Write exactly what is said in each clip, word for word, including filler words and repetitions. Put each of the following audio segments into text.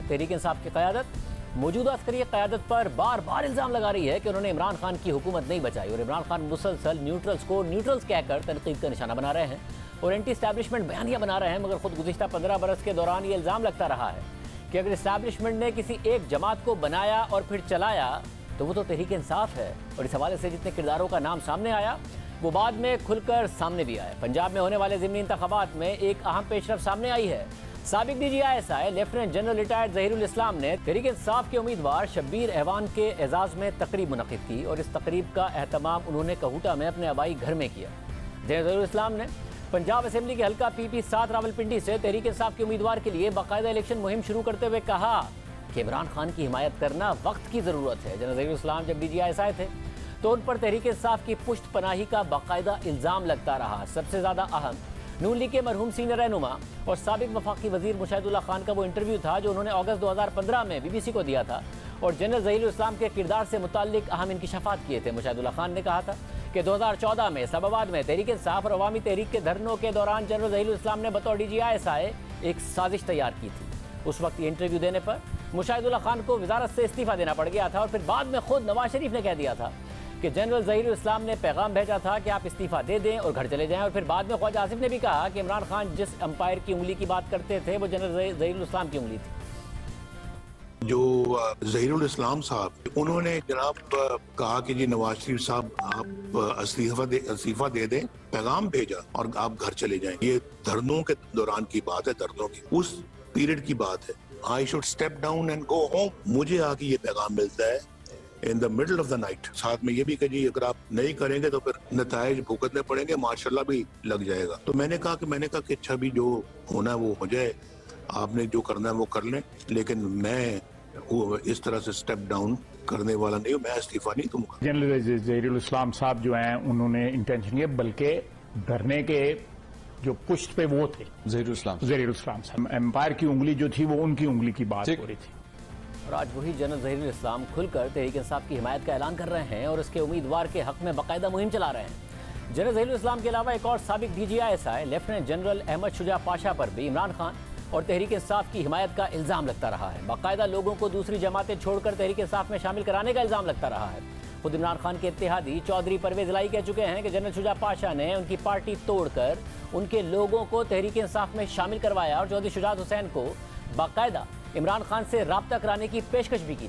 तहरीक इंसाफ की क़यादत मौजूदा अस्करी क़यादत पर बार बार इल्ज़ाम लगा रही है कि उन्होंने इमरान खान की हुकूमत नहीं बचाई और इमरान खान मुसलसल न्यूट्रल्स को न्यूट्रल्स कहकर तनकीद का निशाना बना रहे हैं और एंटी इस्टेब्लिशमेंट बयानियाँ बना रहे हैं। मगर खुद गुज़िश्ता पंद्रह बरस के दौरान ये इल्ज़ाम लगता रहा है कि अगर इस्टेब्लिशमेंट ने किसी एक जमात को बनाया और फिर चलाया तो वो तो तहरीक इंसाफ है। और इस हवाले से जितने किरदारों का नाम सामने आया वो बाद में खुलकर सामने भी आया। पंजाब में होने वाले ज़िमनी इंतखाबात में एक अहम पेशरफ सामने आई है। साबिक D G I S I lieutenant general retired Zaheerul Islam ने तहरीक इंसाफ के उम्मीदवार शब्बीर एवान के एजाज़ में तकरीब मुनक़िद की और इस तकरीब का एहतमाम उन्होंने कहूटा में अपने आबाई घर में किया। ज़हीरुल इस्लाम ने पंजाब असेंबली के हल्का पी पी सात रावलपिंडी से तहरीक इंसाफ के उम्मीदवार के लिए बाकायदा इलेक्शन मुहिम शुरू करते हुए कहा कि इमरान खान की हिमायत करना वक्त की ज़रूरत है। जनरल ज़हीरुल इस्लाम जब डी जी आई एस आई थे तो उन पर तहरीक इंसाफ की पुश्त पनाही का बाकायदा इल्ज़ाम लगता रहा। सबसे ज़्यादा अहम नून लीग के मरहूम सीनियर रहनुमा और साबिक वफाकी वजीर मुशाहिदुल्लाह खान का वो इंटरव्यू था जो उन्होंने अगस्त दो हज़ार पंद्रह में बी बी सी को दिया था और जनरल ज़हीरुल इस्लाम के किरदार से मुताल्लिक अहम इंकिशाफात किए थे। मुशाहिदुल्लाह खान ने कहा था कि दो हज़ार चौदह में इस्लामाबाद में तहरीक इंसाफ और अवामी तहरीक के धरनों के दौरान जनरल ज़हीरुल इस्लाम ने बतौर डी जी आई एस आई एक साजिश तैयार की थी। उस वक्त ये इंटरव्यू देने पर मुशाहिदुल्लाह खान को वजारत से इस्तीफ़ा देना पड़ गया था और फिर बाद में खुद नवाज शरीफ ने कह दिया था कि जनरल ज़हीरुल इस्लाम ने पैगाम भेजा था कि आप इस्तीफ़ा दे दें और घर चले जाएं। और फिर बाद में ख्वाजा आसिफ ने भी कहा कि इमरान खान जिस अंपायर की उंगली की बात करते थे वो जनरल ज़हीरुल इस्लाम की उंगली थी। जो ज़हीरुल इस्लाम साहब उन्होंने जनाब कहा कि जी नवाज शरीफ साहब आप इस्तीफा दे इस्तीफा दे दें, पैगाम भेजा और आप घर चले जाएं। ये धरनों के दौरान की बात है, धरनों की उस पीरियड की बात है। I should step down and go home. मुझे आके ये पैगाम मिलता है in the middle of the night. साथ में ये भी कि जी अगर आप नहीं करेंगे तो फिर नताइज भुगतने पड़ेंगे, माशाल्लाह भी लग जाएगा। तो मैंने कहा कि मैंने कहा कि अच्छा भी जो होना है वो हो जाए, आपने जो करना है वो कर लें, लेकिन मैं वो इस तरह से स्टेप डाउन करने वाला नहीं हूँ, मैं इस्तीफा नहीं दूंगा। जनरल ज़हीरुल इस्लाम साहब जो हैं उन्होंने इंटेंशन किया, बल्कि धरने के जो पुष्ट पे वो थे ज़हीरुल इस्लाम ज़हीरुल इस्लाम साहब, एम्पायर की उंगली जो थी वो उनकी उंगली की बात हो रही थी। और आज वही जनरल ज़हीरुल इस्लाम खुलकर तहरीक इंसाफ की हिमायत का ऐलान कर रहे हैं और इसके उम्मीदवार के हक में बाकायदा मुहिम चला रहे हैं। जनरल ज़हीरुल इस्लाम के अलावा एक और साबिक D G I S I lieutenant general Ahmed Shuja Pasha पर भी इमरान खान और तहरीक इंसाफ की हिमायत का इल्ज़ाम लगता रहा है। बाकायदा लोगों को दूसरी जमातें छोड़कर तहरीक इंसाफ में शामिल कराने का इल्ज़ाम लगता रहा है। खुद इमरान खान के इत्तेहादी चौधरी परवेज लाई कह चुके हैं कि जनरल शुजा पाशा ने उनकी पार्टी तोड़कर उनके लोगों को तहरीक इंसाफ में शामिल करवाया और चौधरी शुजात हुसैन को बाकायदा इमरान खान से राब्ता कराने की पेशकश भी की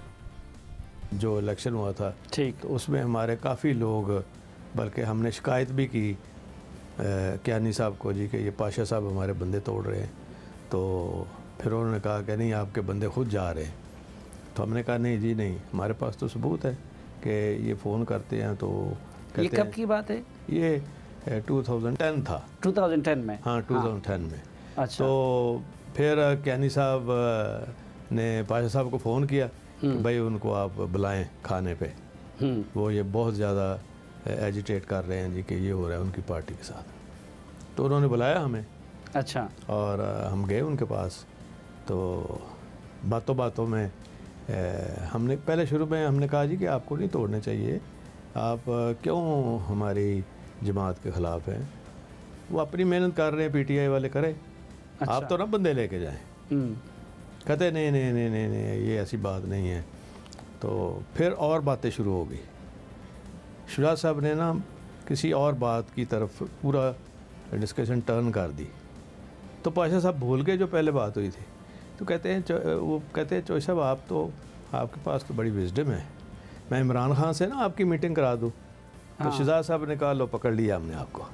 थी। जो इलेक्शन हुआ था ठीक, तो उसमें हमारे काफ़ी लोग, बल्कि हमने शिकायत भी की कियानी साहब को जी कि ये पाशा साहब हमारे बंदे तोड़ रहे हैं। तो फिर उन्होंने कहा कि नहीं आपके बंदे खुद जा रहे हैं। तो हमने कहा नहीं जी नहीं, हमारे पास तो सबूत है कि ये फ़ोन करते हैं। तो ये कब की बात है? ये टू थाउजेंड टेन था। टू थाउजेंड टेन में? हाँ टू थाउजेंड टेन में। अच्छा। तो फिर कियानी साहब ने पाशा साहब को फ़ोन किया कि भाई उनको आप बुलाएं खाने पे, वो ये बहुत ज़्यादा एजिटेट कर रहे हैं जी कि ये हो रहा है उनकी पार्टी के साथ। तो उन्होंने बुलाया हमें। अच्छा। और हम गए उनके पास। तो बातों बातों में ए, हमने पहले शुरू में हमने कहा जी कि आपको नहीं तोड़ने चाहिए, आप क्यों हमारी जमात के ख़िलाफ़ हैं, वो अपनी मेहनत कर रहे हैं, पी टी आई वाले करें। अच्छा। आप तो ना बंदे लेके जाएं। कहते नहीं नहीं नहीं नहीं नहीं ये ऐसी बात नहीं है। तो फिर और बातें शुरू हो गई। शुजा साहब ने ना किसी और बात की तरफ पूरा डिस्कशन टर्न कर दी। तो पाशा साहब भूल गए जो पहले बात हुई थी। तो कहते हैं वो कहते हैं चौधरी साहब आप तो आपके पास तो बड़ी विजडम है, मैं इमरान खान से ना आपकी मीटिंग करा दूँ। तो शहजाद साहब ने कहा लो पकड़ लिया हमने आपको।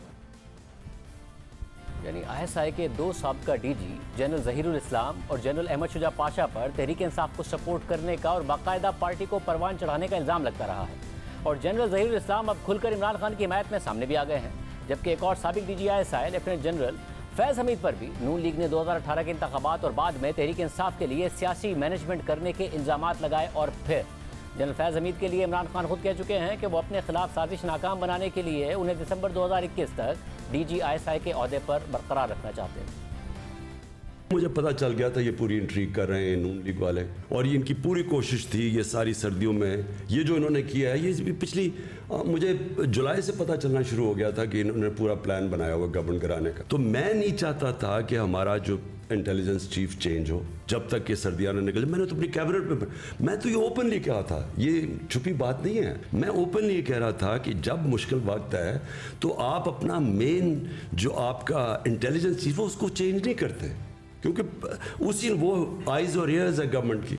यानी आई एस आई के दो साबका डी जी जनरल ज़हीरुल इस्लाम और जनरल अहमद शुजा पाशा पर तहरीक इंसाफ को सपोर्ट करने का और बाकायदा पार्टी को परवान चढ़ाने का इल्ज़ाम लगता रहा है। और जनरल ज़हीरुल इस्लाम अब खुलकर इमरान खान की हिमायत में सामने भी आ गए हैं। जबकि एक और साबिक D G I S I lieutenant general Faiz Hameed पर भी नून लीग ने दो हज़ार अठारह के इंतखाबात और बाद में तहरीक इंसाफ के लिए सियासी मैनेजमेंट करने के इल्ज़ामात लगाए। और फिर जनरल फैज़ हमीद के लिए इमरान खान खुद कह चुके हैं कि वो अपने खिलाफ साजिश नाकाम बनाने के लिए उन्हें दिसंबर दो हज़ार इक्कीस तक डी जी आई एस आई के ओहदे पर बरकरार रखना चाहते हैं। मुझे पता चल गया था ये पूरी इंट्रीग कर रहे हैं नून लीग वाले, और ये इनकी पूरी कोशिश थी ये सारी सर्दियों में ये जो इन्होंने किया है, ये पिछली आ, मुझे जुलाई से पता चलना शुरू हो गया था कि इन्होंने पूरा प्लान बनाया हुआ गवर्नमेंट कराने का। तो मैं नहीं चाहता था कि हमारा जो इंटेलिजेंस चीफ चेंज हो जब तक ये सर्दियाँ न निकले। मैंने तो अपनी कैबिनेट में, मैं तो ये ओपनली कहा था, ये छुपी बात नहीं है, मैं ओपनली कह रहा था कि जब मुश्किल वक्त है तो आप अपना मेन जो आपका इंटेलिजेंस चीफ है उसको चेंज नहीं करते, क्योंकि उसी वो आइज और ईयर्स है गवर्नमेंट की।